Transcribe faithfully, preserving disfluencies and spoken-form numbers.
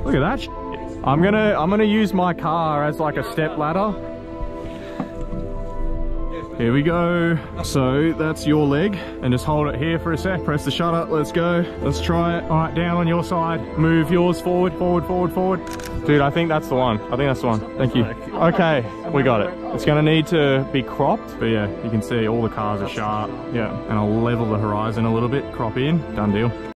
Look at that shit. I'm gonna, I'm gonna use my car as like a step ladder. Here we go. So that's your leg, and just hold it here for a sec. Press the shutter, let's go. Let's try it. All right, down on your side. Move yours forward, forward, forward, forward. Dude, I think that's the one. I think that's the one. Thank you. Okay, we got it. It's gonna need to be cropped, but yeah, you can see all the cars are sharp. Yeah, and I'll level the horizon a little bit, crop in, done deal.